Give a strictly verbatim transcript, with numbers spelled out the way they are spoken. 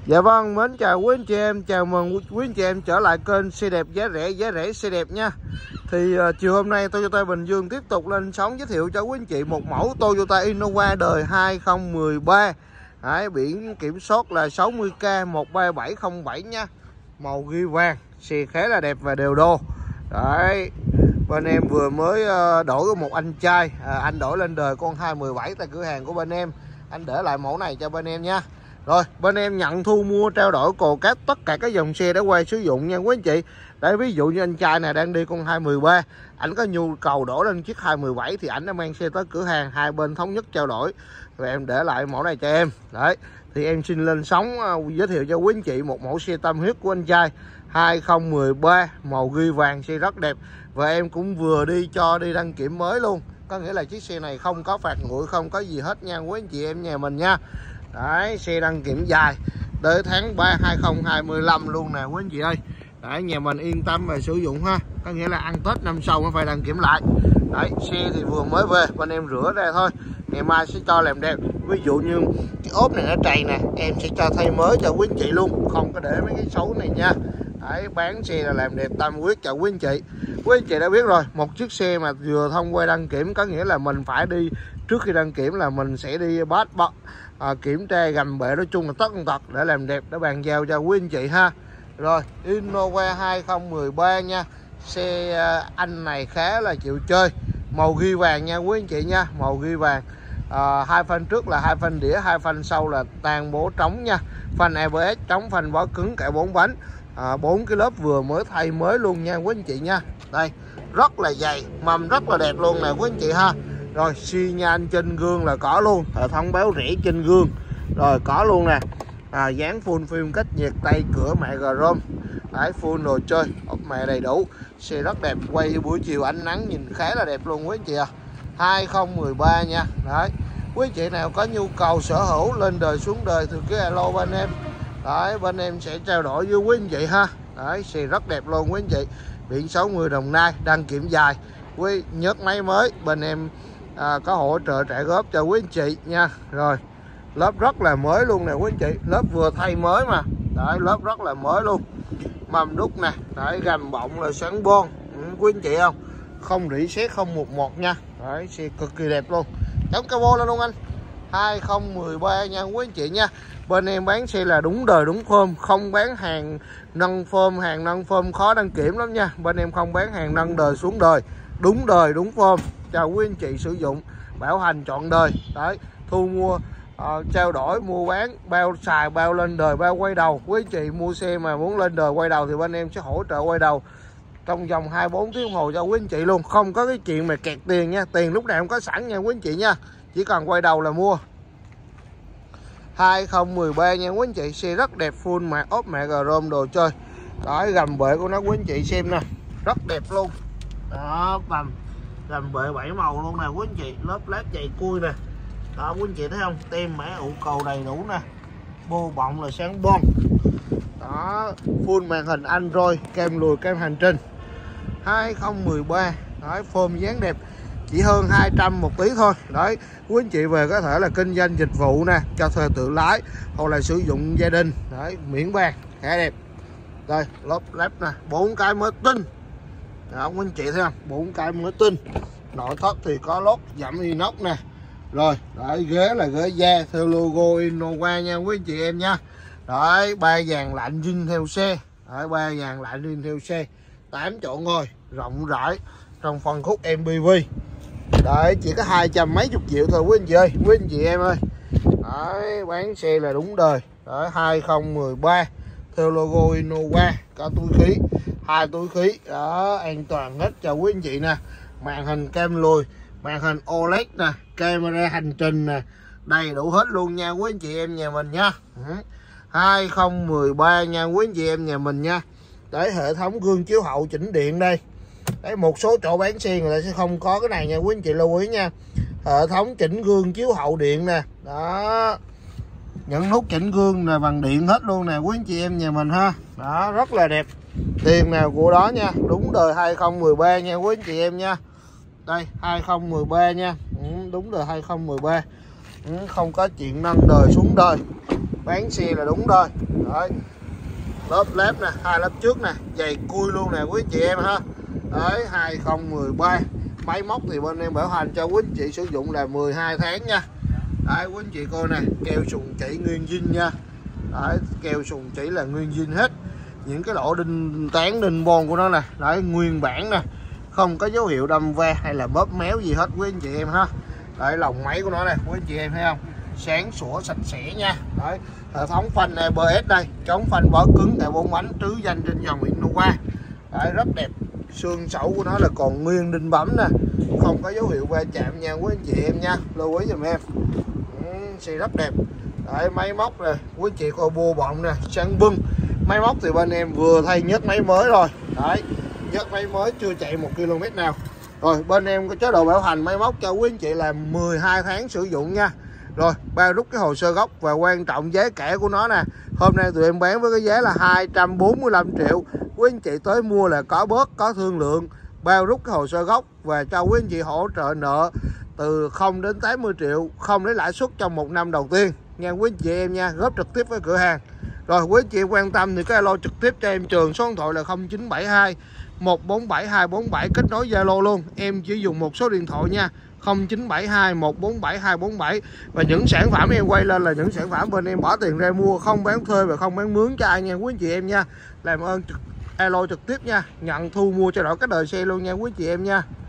Dạ vâng, mến chào quý anh chị em, chào mừng quý anh chị em trở lại kênh xe đẹp giá rẻ, giá rẻ xe đẹp nha. Thì uh, chiều hôm nay Toyota Bình Dương tiếp tục lên sóng giới thiệu cho quý anh chị một mẫu Toyota Innova đời hai không một ba. Đấy, biển kiểm soát là sáu mươi K một ba bảy không bảy nha. Màu ghi vàng, xe khá là đẹp và đều đô. Đấy, bên em vừa mới uh, đổi một anh trai, à, anh đổi lên đời con hai một bảy tại cửa hàng của bên em. Anh để lại mẫu này cho bên em nha. Rồi, bên em nhận thu mua trao đổi cồ cát tất cả các dòng xe đã qua sử dụng nha quý anh chị. Đấy, ví dụ như anh trai này đang đi con hai một ba, ảnh có nhu cầu đổi lên chiếc hai một bảy thì ảnh đã mang xe tới cửa hàng, hai bên thống nhất trao đổi. Rồi em để lại mẫu này cho em. Đấy, thì em xin lên sóng uh, giới thiệu cho quý anh chị một mẫu xe tâm huyết của anh trai hai không một ba, màu ghi vàng, xe rất đẹp. Và em cũng vừa đi cho đi đăng kiểm mới luôn. Có nghĩa là chiếc xe này không có phạt nguội, không có gì hết nha quý anh chị em nhà mình nha. Đấy, xe đăng kiểm dài tới tháng ba hai không hai lăm luôn nè quý anh chị ơi. Đấy, nhà mình yên tâm về sử dụng ha. Có nghĩa là ăn Tết năm sau nó phải đăng kiểm lại. Đấy, xe thì vừa mới về, bên em rửa ra thôi. Ngày mai sẽ cho làm đẹp. Ví dụ như cái ốp này nó trầy nè, em sẽ cho thay mới cho quý anh chị luôn. Không có để mấy cái xấu này nha. Đấy, bán xe là làm đẹp tâm huyết cho quý anh chị. Quý anh chị đã biết rồi, một chiếc xe mà vừa thông qua đăng kiểm có nghĩa là mình phải đi, trước khi đăng kiểm là mình sẽ đi bắt bật à, kiểm tra gầm bệ, nói chung là tất tật để làm đẹp, để bàn giao cho quý anh chị ha. Rồi, Innova hai không một ba nha. Xe anh này khá là chịu chơi. Màu ghi vàng nha quý anh chị nha, màu ghi vàng. À, hai phanh trước là hai phanh đĩa, hai phanh sau là tàn bố trống nha. Phanh a bê ét trống, phanh bó cứng cả bốn bánh. À, bốn cái lớp vừa mới thay mới luôn nha quý anh chị nha. Đây, rất là dày, mâm rất là đẹp luôn nè quý anh chị ha. Rồi, xi nhan trên gương là có luôn, hệ thống báo rẽ trên gương rồi có luôn nè. À, dán full phim cách nhiệt, tay cửa mẹ grom. Đấy, full đồ chơi, ốp mẹ đầy đủ. Xe rất đẹp, quay buổi chiều ánh nắng nhìn khá là đẹp luôn quý anh chị à. hai không một ba nha. Đấy, quý anh chị nào có nhu cầu sở hữu lên đời xuống đời thì cứ alo bên em. Đấy, bên em sẽ trao đổi với quý anh chị ha. Đấy, xe rất đẹp luôn quý anh chị. Biển sáu mươi Đồng Nai, đăng kiểm dài. Quý nhớt máy mới, bên em à, có hỗ trợ trả góp cho quý anh chị nha. Rồi, lớp rất là mới luôn nè quý anh chị, lớp vừa thay mới mà. Đấy, lớp rất là mới luôn. Mâm đúc nè, đấy, gầm bọng là sáng bon, ừ, quý anh chị không? Không rỉ sét không một một nha. Đấy, xe cực kỳ đẹp luôn. Chống cabo lên luôn anh. hai không một ba nha quý anh chị nha. Bên em bán xe là đúng đời đúng phơm, không bán hàng nâng phơm, hàng nâng phơm khó đăng kiểm lắm nha. Bên em không bán hàng nâng đời xuống đời, đúng đời đúng phơm cho quý anh chị sử dụng, bảo hành trọn đời. Đấy, thu mua uh, trao đổi mua bán, bao xài, bao lên đời, bao quay đầu. Quý anh chị mua xe mà muốn lên đời quay đầu thì bên em sẽ hỗ trợ quay đầu trong vòng hai mươi bốn tiếng đồng hồ cho quý anh chị luôn. Không có cái chuyện mà kẹt tiền nha, tiền lúc nào cũng có sẵn nha quý anh chị nha, chỉ cần quay đầu là mua. hai không một ba nha quý anh chị, xe rất đẹp, full mạ ốp mẹ grom đồ chơi. Đấy, gầm bệ của nó quý anh chị xem nè, rất đẹp luôn. Đó, gầm gầm bệ bảy màu luôn nè quý anh chị, lớp lát dày cui nè. Đó quý anh chị thấy không, tem mã ụ cầu đầy đủ nè, bô bọng là sáng bon. Đó, full màn hình Android, kem lùi kem hành trình. hai không một ba. Đấy, phôm dáng đẹp, chỉ hơn hai trăm một tí thôi. Đấy, quý anh chị về có thể là kinh doanh dịch vụ nè, cho thuê tự lái hoặc là sử dụng gia đình. Đấy, miễn bàn, khá đẹp. Đây, lốp lép nè, bốn cái mới tinh. Đó, quý anh chị thấy không, bốn cái mới tinh. Nội thất thì có lót giảm inox nè. Rồi, đấy, ghế là ghế da theo logo Innova nha quý anh chị em nha. Đấy, ba dàn lạnh zin theo xe. Đấy, ba dàn lạnh zin theo xe, tám chỗ ngồi rộng rãi trong phân khúc em pê vê. Đấy, chỉ có hai trăm mấy chục triệu thôi quý anh chị ơi, quý anh chị em ơi. Đấy, bán xe là đúng đời. Đấy, hai không một ba theo logo Innova, có túi khí, hai túi khí. Đó, an toàn hết cho quý anh chị nè. Màn hình cam lùi, màn hình ô lét nè, camera hành trình nè, đầy đủ hết luôn nha quý anh chị em nhà mình nha. Ừ. hai không một ba nha quý anh chị em nhà mình nha. Đấy, hệ thống gương chiếu hậu chỉnh điện đây. Đấy, một số chỗ bán xe người ta sẽ không có cái này nha quý anh chị lưu ý nha. Hệ thống chỉnh gương chiếu hậu điện nè. Đó, những nút chỉnh gương là bằng điện hết luôn nè quý anh chị em nhà mình ha. Đó, rất là đẹp, tiền nào của đó nha, đúng đời hai không một ba nha quý anh chị em nha. Đây, hai không một ba nha. Ừ, đúng đời hai không một ba. Ừ, không có chuyện nâng đời xuống đời, bán xe là đúng đời. Đấy, lớp lép nè, hai lớp trước nè, dày cui luôn nè quý anh chị em ha. Đấy, hai không một ba. Máy móc thì bên em bảo hành cho quý anh chị sử dụng là mười hai tháng nha. Đấy, quý anh chị coi nè, keo sùng chỉ nguyên zin nha. Đấy, keo sùng chỉ là nguyên zin hết. Những cái lỗ đinh tán đinh bon của nó nè, đấy, nguyên bản nè, không có dấu hiệu đâm va hay là bóp méo gì hết quý anh chị em ha. Đấy, lồng máy của nó này quý anh chị em thấy không, sáng sủa sạch sẽ nha. Đấy, hệ thống phanh a bê ét đây, chống phanh vỏ cứng tại bốn bánh, trứ danh trên dòng Innova. Đấy, rất đẹp. Xương sẩu của nó là còn nguyên đinh bấm nè, không có dấu hiệu va chạm nha quý anh chị em nha, lưu ý giùm em. Ừ, xe rất đẹp. Đấy, máy móc này quý anh chị coi bô bọng nè, sáng bưng. Máy móc thì bên em vừa thay nhớt máy mới rồi. Đấy, nhớt máy mới chưa chạy một ki lô mét nào. Rồi bên em có chế độ bảo hành máy móc cho quý anh chị là mười hai tháng sử dụng nha. Rồi bao rút cái hồ sơ gốc, và quan trọng giá cả của nó nè, hôm nay tụi em bán với cái giá là hai trăm bốn mươi lăm triệu. Quý anh chị tới mua là có bớt, có thương lượng, bao rút cái hồ sơ gốc và cho quý anh chị hỗ trợ nợ từ không đến tám mươi triệu, không lấy lãi suất trong một năm đầu tiên nha quý anh chị em nha, góp trực tiếp với cửa hàng. Rồi quý anh chị quan tâm thì cái alo trực tiếp cho em Trường, số điện thoại là không chín bảy hai một bốn bảy hai bốn bảy, kết nối Zalo luôn. Em chỉ dùng một số điện thoại nha, không chín bảy hai một bốn bảy hai bốn bảy. Và những sản phẩm em quay lên là những sản phẩm bên em bỏ tiền ra mua, không bán thuê và không bán mướn cho ai nha quý anh chị em nha. Làm ơn trực alo trực tiếp nha, nhận thu mua cho đổi cái đời xe luôn nha quý anh chị em nha.